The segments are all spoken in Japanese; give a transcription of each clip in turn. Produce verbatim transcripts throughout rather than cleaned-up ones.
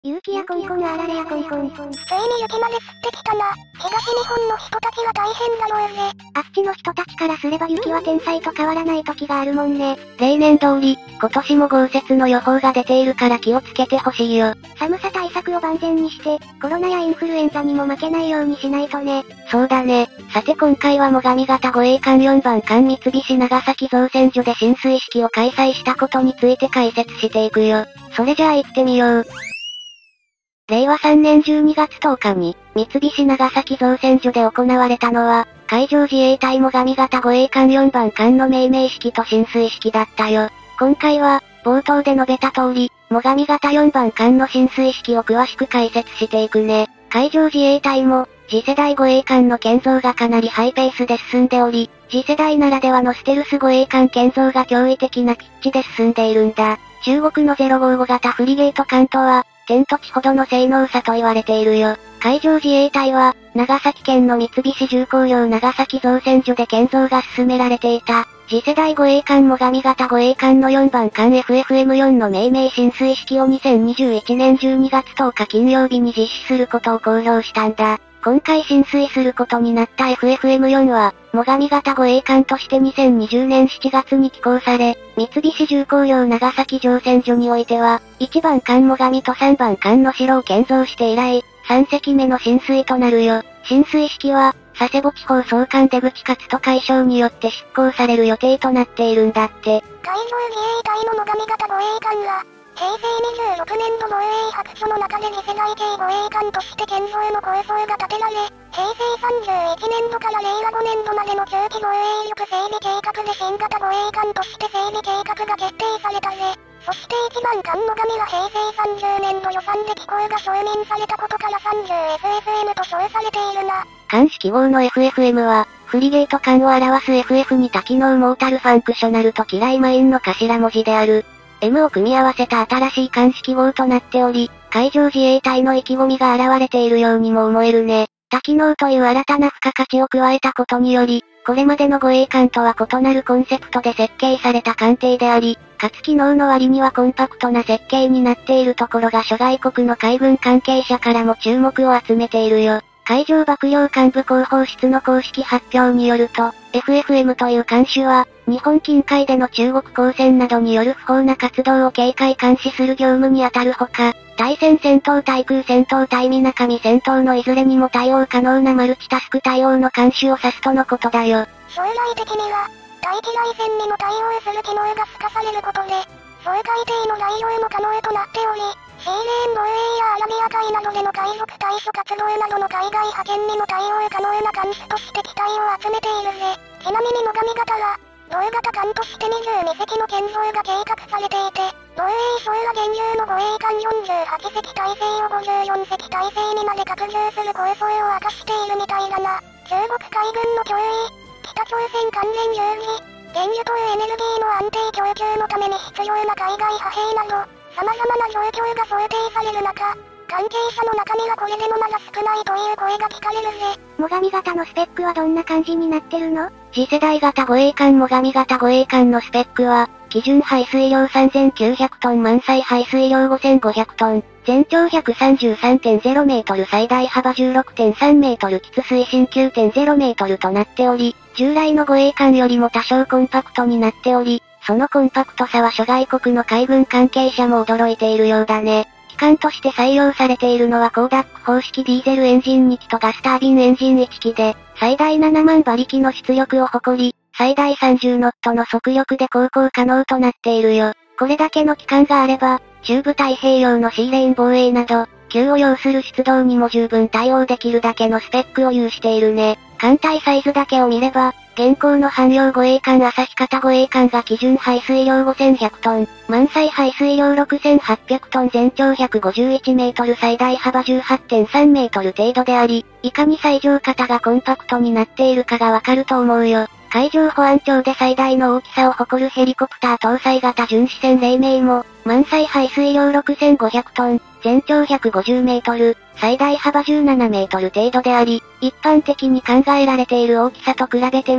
勇気やコンコンあられやコンコン。 ついに雪まで降ってきたな。東日本の人たちは大変だろうぜ。 あっちの人たちからすれば雪は天災と変わらない時があるもんね。 例年通り、今年も豪雪の予報が出ているから気をつけてほしいよ。 寒さ対策を万全にして、コロナやインフルエンザにも負けないようにしないとね。 そうだね。さて今回は最上方護衛艦よんばん艦三菱長崎造船所で進水式を開催したことについて解説していくよ。それじゃあ行ってみよう。れいわさんねんじゅうにがつとおかに、三菱長崎造船所で行われたのは、海上自衛隊最上方護衛艦よんばん艦の命名式と進水式だったよ。今回は、冒頭で述べた通り、最上方よんばん艦の進水式を詳しく解説していくね。海上自衛隊も、次世代護衛艦の建造がかなりハイペースで進んでおり、次世代ならではのステルス護衛艦建造が驚異的なピッチで進んでいるんだ。中国のゼロごーご型フリゲート艦とは、天と地ほどの性能差と言われているよ。海上自衛隊は、長崎県の三菱重工業長崎造船所で建造が進められていた、次世代護衛艦最上方護衛艦のよんばん艦 エフエフエムよん の命名進水式をにせんにじゅういちねんじゅうにがつとおか金曜日に実施することを公表したんだ。今回進水することになった エフエフエムよん は、最上方護衛艦としてにせんにじゅうねんしちがつに寄港され、三菱重工業長崎造船所においては、いちばん艦最上とさんばん艦の城を建造して以来、さんせきめの進水となるよ。進水式は、佐世保地方総監出口勝都海将によって執行される予定となっているんだって。 海上自衛隊の最上方護衛艦が、へいせいにじゅうろくねんど防衛白書の中で次世代系護衛艦として建造の構想が立てられ、へいせいさんじゅういちねんどかられいわごねんどまでの中期防衛力整備計画で新型護衛艦として整備計画が決定されたぜ。そしていちばん艦最上はへいせいさんじゅうねんど予算で寄港が承認されたことから さんじゅうエフエフエム と称されているな。 艦式号の エフエフエム は、フリゲート艦を表す エフエフ に多機能モータルファンクショナルと機雷マインの頭文字である。M を組み合わせた新しい艦式号となっており、海上自衛隊の意気込みが現れているようにも思えるね。多機能という新たな付加価値を加えたことにより、これまでの護衛艦とは異なるコンセプトで設計された艦艇であり、かつ機能の割にはコンパクトな設計になっているところが諸外国の海軍関係者からも注目を集めているよ。海上幕僚監部広報室の公式発表によると、エフエフエム という艦種は、日本近海での中国公船などによる不法な活動を警戒監視する業務に当たるほか、対戦戦闘対空戦闘対水上戦闘のいずれにも対応可能なマルチタスク対応の艦種を指すとのことだよ。 将来的には、対機雷戦にも対応する機能が付加されることで、総海艇の来用も可能となっており、シーレーン防衛やアラビア海などでの海賊対処活動などの海外派遣にも対応可能な艦種として期待を集めているぜ。ちなみに最上方は、同型艦としてにじゅうにせきの建造が計画されていて、防衛省は現有の護衛艦よんじゅうはちせき体制をごじゅうよんせき体制にまで拡充する構想を明かしているみたいだな。中国海軍の脅威、北朝鮮関連有事、原油とエネルギーの安定供給のために必要な海外派兵など、様々な状況が想定される中、関係者の中にはこれでもまだ少ないという声が聞かれるぜ。 最上型のスペックはどんな感じになってるの？ 次世代型護衛艦最上型護衛艦のスペックは、基準排水量さんぜんきゅうひゃくトン満載排水量ごせんごひゃくトン、全長 ひゃくさんじゅうさんてんゼロメートル最大幅 じゅうろくてんさんメートル基礎水深 きゅうてんゼロメートルとなっており、従来の護衛艦よりも多少コンパクトになっており、そのコンパクトさは諸外国の海軍関係者も驚いているようだね。機関として採用されているのはコーダック方式ディーゼルエンジンにきとガスタービンエンジンいちきで、最大ななまんばりきの出力を誇り、最大さんじゅうノットの速力で航行可能となっているよ。これだけの機関があれば、中部太平洋のシーレーン防衛など、急を要する出動にも十分対応できるだけのスペックを有しているね。艦隊サイズだけを見れば、現行の汎用護衛艦旭方護衛艦が基準排水量ごせんひゃくトン、満載排水量ろくせんはっぴゃくトン全長ひゃくごじゅういちメートル最大幅 じゅうはってんさんメートル程度であり、いかに最上型がコンパクトになっているかがわかると思うよ。海上保安庁で最大の大きさを誇るヘリコプター搭載型巡視船黎明も、満載排水量ろくせんごひゃくトン、全長ひゃくごじゅうメートル、最大幅じゅうななメートル程度であり、一般的に考えられている大きさと比べても、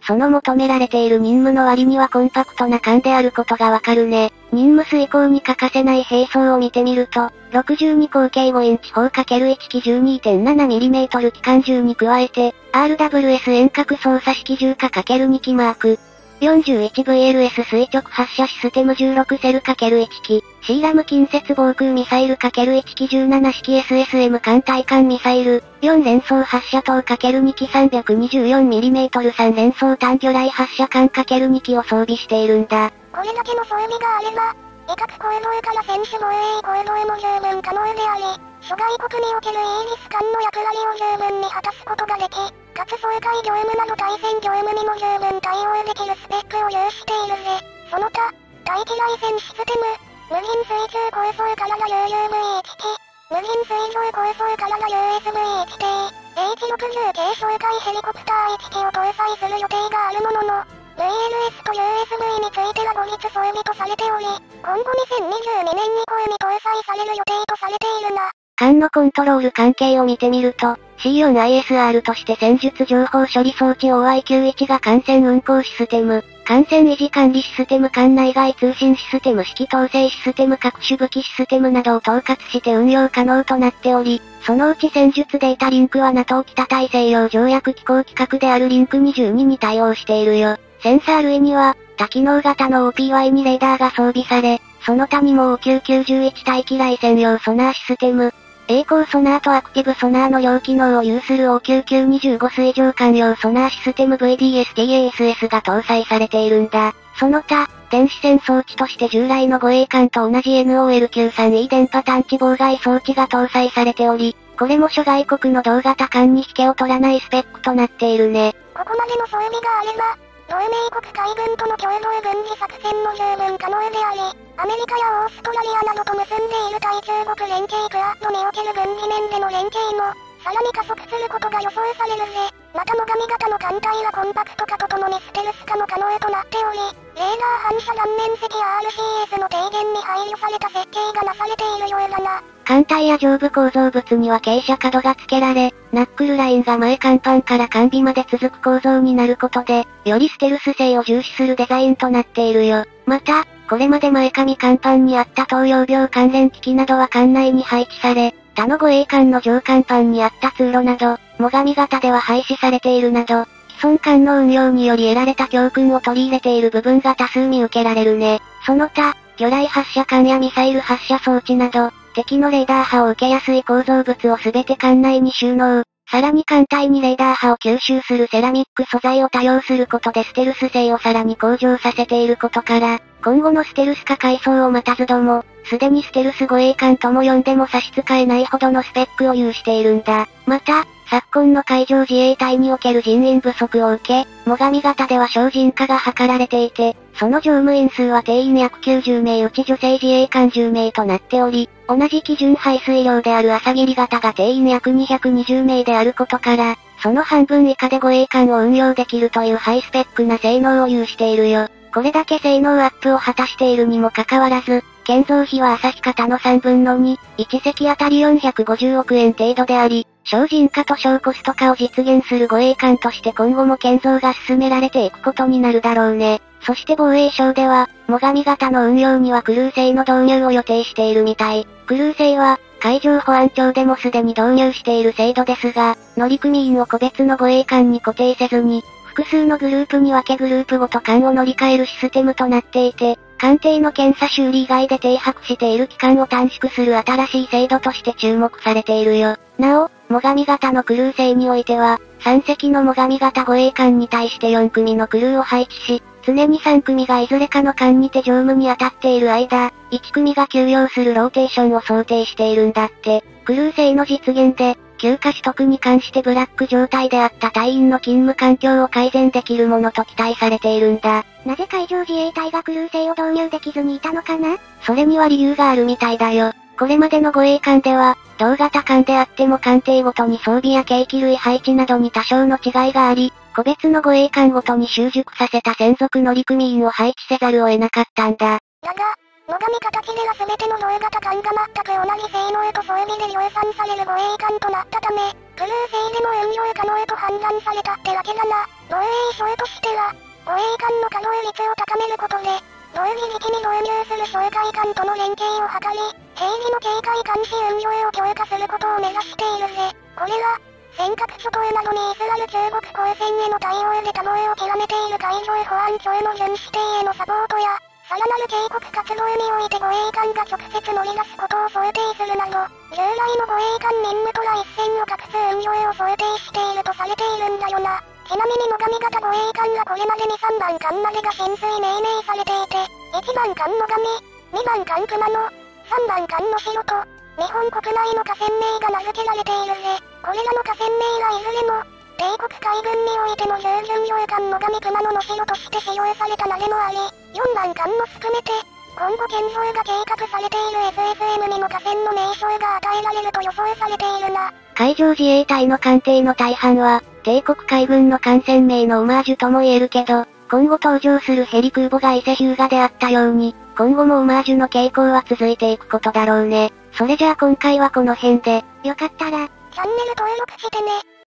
その求められている任務の割にはコンパクトな艦であることがわかるね。任務遂行に欠かせない兵装を見てみると、ろくじゅうに口径ごインチ砲 ×いち 機 じゅうにてんななミリメートル 機関銃に加えて、アールダブリューエス 遠隔操作式銃火 ×に 機マーク。よんじゅういちブイエルエス 垂直発射システムじゅうろくセル ×いち 機、シーラム近接防空ミサイル ×いち 機じゅうなな式 エスエスエム 艦対艦ミサイル、よん連装発射塔 ×に 機 さんびゃくにじゅうよんミリメートル さん連装単魚雷発射管 ×に 機を装備しているんだ。 これだけの装備があれば、威嚇コードへから専守防衛コードへも十分可能であり、諸外国におけるイージス艦の役割を十分に果たすことができ、かつ掃海業務など対戦業務にも十分対応できるスペックを有しているぜ。その他、対機雷戦システム、無人水中高層からの ユーユーブイいち 機、無人水上高層からの ユーエスブイいち 艇、エイチろくじゅう 系掃海ヘリコプターいち機を搭載する予定があるものの、ブイエルエス と ユーエスブイ については後日装備とされており、今後にせんにじゅうにねん以降に搭載される予定とされているな。 艦のコントロール関係を見てみると、シーよんアイエスアール として戦術情報処理装置 オーアイキューワン が艦船運航システム、艦船維持管理システム艦内外通信システム指揮統制システム各種武器システムなどを統括して運用可能となっており、そのうち戦術データリンクは ナトー 北大西洋条約機構規格であるリンクにじゅうにに対応しているよ。センサー類には、多機能型の オーピーワイツー レーダーが装備され、その他にも オーキューきゅうじゅういち 対機雷専用ソナーシステム、栄光ソナーとアクティブソナーの両機能を有する オーキューきゅうにじゅうご 水上艦用ソナーシステム ブイディーエスティーエーエスエス が搭載されているんだ。その他、電子戦装置として従来の護衛艦と同じ エヌオーエルきゅうじゅうさんイー 電波探知妨害装置が搭載されており、これも諸外国の同型艦に引けを取らないスペックとなっているね。 ここまでの装備があれば、同盟国海軍との共同軍事作戦も十分可能であり、アメリカやオーストラリアなどと結んでいる対中国連携クアッドにおける軍事面での連携も、さらに加速することが予想されるぜ。また最上型の艦隊はコンパクト化とともにステルス化も可能となっており、レーダー反射断面積や アールシーエス の低減に配慮された設計がなされているようだな。 艦隊や上部構造物には傾斜角が付けられ、ナックルラインが前甲板から艦尾まで続く構造になることで、よりステルス性を重視するデザインとなっているよ。また、これまで前上甲板にあった投用病関連機器などは艦内に配置され、他の護衛艦の上甲板にあった通路など、最上型では廃止されているなど、既存艦の運用により得られた教訓を取り入れている部分が多数見受けられるね。その他、魚雷発射管やミサイル発射装置など、敵のレーダー波を受けやすい構造物をすべて艦内に収納。さらに艦隊にレーダー波を吸収するセラミック素材を多用することでステルス性をさらに向上させていることから、今後のステルス化改装を待たずども、すでにステルス護衛艦とも呼んでも差し支えないほどのスペックを有しているんだ。また、昨今の海上自衛隊における人員不足を受け、最上型では省人化が図られていて、その乗務員数は定員約きゅうじゅうめいうち女性自衛官じゅうめいとなっており、同じ基準排水量である朝霧型が定員約にひゃくにじゅうめいであることから、その半分以下で護衛艦を運用できるというハイスペックな性能を有しているよ。これだけ性能アップを果たしているにもかかわらず、建造費は旭型のさんぶんのに、いち隻あたりよんひゃくごじゅうおくえん程度であり、省人化と小コスト化を実現する護衛艦として今後も建造が進められていくことになるだろうね。そして防衛省では、最上型の運用にはクルー制の導入を予定しているみたい。クルー制は、海上保安庁でもすでに導入している制度ですが、乗組員を個別の護衛艦に固定せずに、複数のグループに分けグループごと艦を乗り換えるシステムとなっていて、艦艇の検査修理以外で停泊している期間を短縮する新しい制度として注目されているよ。なお、最上型のクルー制においては、さん隻の最上型護衛艦に対してよんくみのクルーを配置し、常にさんくみがいずれかの艦にて乗務に当たっている間、いちくみが休養するローテーションを想定しているんだって。クルー制の実現で、休暇取得に関してブラック状態であった隊員の勤務環境を改善できるものと期待されているんだ。 なぜ海上自衛隊がクルー制を導入できずにいたのかな？ それには理由があるみたいだよ。これまでの護衛艦では、同型艦であっても艦艇ごとに装備や計器類配置などに多少の違いがあり、個別の護衛艦ごとに習熟させた専属乗組員を配置せざるを得なかったんだ。 だが、最上形では全ての同型艦が全く同じ性能と装備で量産される護衛艦となったため、 クルー制でも運用可能と判断されたってわけだな。防衛省としては、護衛艦の稼働率を高めることで、同時期に導入する哨戒艦との連携を図り、兵器の警戒監視運用を強化することを目指しているぜ。これは、尖閣諸島などに居座る中国公船への対応で多忙を極めている海上保安庁の巡視艇へのサポートや、さらなる警告活動において護衛艦が直接乗り出すことを想定するなど、従来の護衛艦任務とは一線を画す運用を想定しているとされているんだよな。ちなみに最上型護衛艦はこれまでにさんばん艦までが浸水命名されていて、いちばん艦最上、にばん艦熊野、さんばん艦能代と、日本国内の河川名が名付けられているぜ。これらの河川名はいずれも、帝国海軍においての従軍用艦最上熊野能代として使用された名でもあり、よんばん艦も含めて、今後建造が計画されている エスエスエム にも河川の名称が与えられると予想されているな。 海上自衛隊の艦艇の大半は、帝国海軍の艦船名のオマージュとも言えるけど、今後登場するヘリ空母が伊勢日向であったように、今後もオマージュの傾向は続いていくことだろうね。それじゃあ今回はこの辺で、よかったら、 チャンネル登録してね。